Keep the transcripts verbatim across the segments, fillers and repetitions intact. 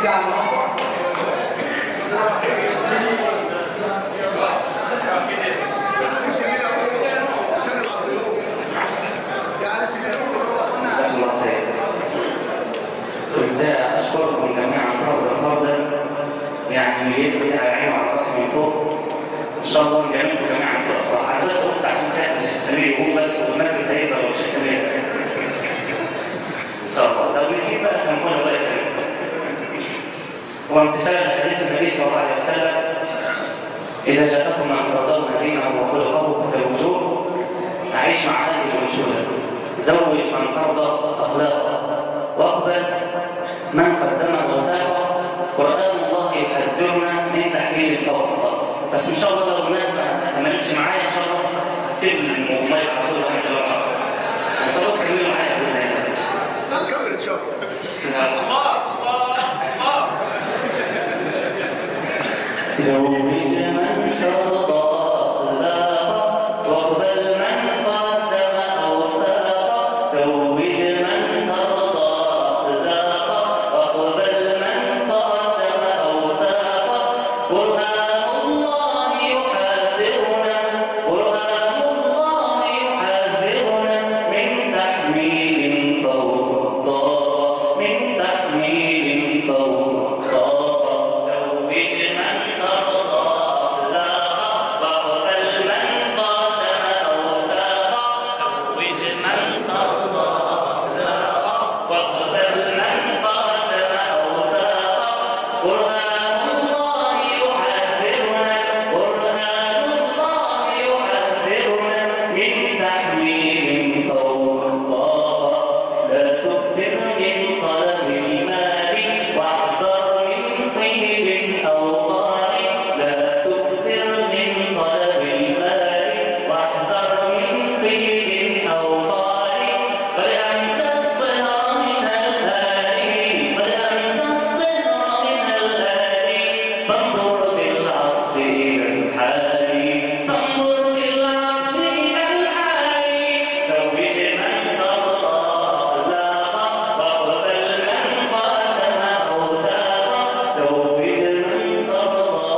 أشكركم جميعا فردا فردا، يعني يدي على عيني وعلى راسي من فوق. إن شاء الله نجمعكم جميعا في الأفراح. أنا بس قلت عشان خايف الشيخ سمير يقوم بس والناس اللي هيفضل والشيخ سمير إن شاء الله. لو نسيت بقى سامحوني الله يكرمكم. هو امتثال لحديث النبي صلى الله عليه وسلم: إذا جاءكم من ترضون دينه وخلقه فتزوجوه. أعيش مع هذه الأنشودة: زوج من ترضى أخلاقه واقبل من قدم وساق. قرآن الله يحذرنا من تحميل الفوق. بس إن شاء الله لو الناس ما كملتش معايا إن شاء الله هسيب المايك على طول وهنزل أقرأ. إن شاء الله تكملوا معايا بإذن الله. كمل إن شاء الله. الله الله. زوج من ترضى أخلاقه واقبل من قدم أوثاقه. زوج من ترضى أخلاقه واقبل من قدم أوثاقه. قرآن الله يحذرنا قرآن الله يحذرنا من تحميل فوق الطاقة من تحميل فوق الطاقة. زوج من ترضى أخلاقه واقبل من قدم أوثاقه. زوج من ترضى أخلاقه واقبل من قدم أوثاقه. قرآن الله يحذرنا قرآن الله يحذرنا من تحميل فوق الطاقة. لا تكثر من طلب المال واحذر من قيل أو قال. لا تكثر من طلب المال واحذر من قيل أو قال. قد أنسى الصهر من الآلي قد أنسى الصهر من الآلي. فانظر بالعطف إلى الحال فانظر بالعطف إلى الحال. زوج من ترضى أخلاقه واقبل من قدم أوثاقه. زوج من ترضى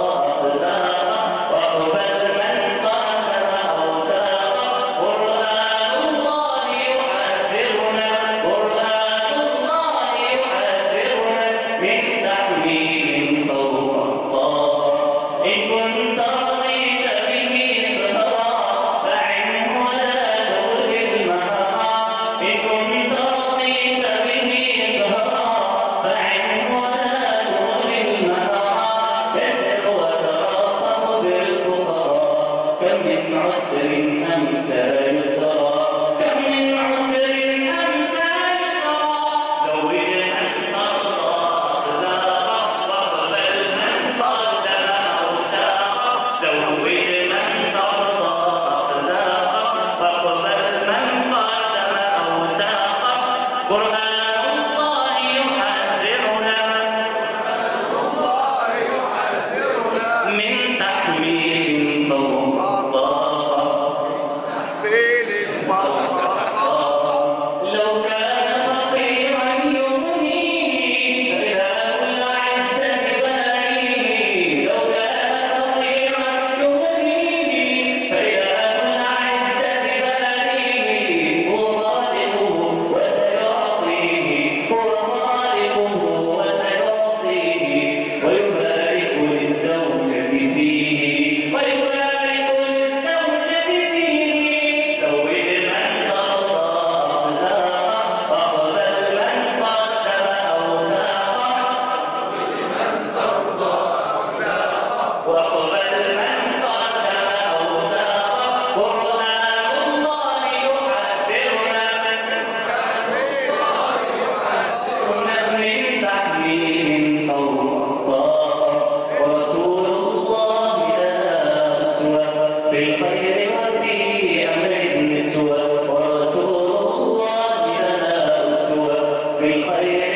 أخلاقه واقبل من قدم أوثاقه. قرآن الله يحذرنا قرآن الله يحذرنا من تحميل فوق الطاقة. إن كنت رضيت به سهرا فعنه ولا تغل المهرا. إن كنت رضيت به سهرا فعنه ولا تغل المهرا. يسر وترقب بالفقراء كم من عسر أمسى يسرا كم من عسر أمسى يسرا. زوج من ترضى أخلاقه واقبل من قدم أوثاقه. زوج من ترضى أخلاقه واقبل من قدم أوثاقه. قرآن الله يحذرنا الله يحذرنا من تحميل فوق الطاقة. بين الفوق الطاقة. لو كان فقيرا يغنيه فإله العزة بنيه. لو كان فقيرا يغنيه فإله العزة بنيه. هو خالقه وسيعطيه هو خالقه وسيعطيه. ويبارك للزوجة فيه ويبارك للزوجة فيه. زوج من ترضى أخلاقه واقبل من قدم أوثاقه. واقبل من قدم أوثاقه. قرآن الله يحذرنا من تحميل فوق الطاقة. ورسول الله لا أسوة في الخير وفي أمر النسوة. ورسول الله لا أسوة في الخير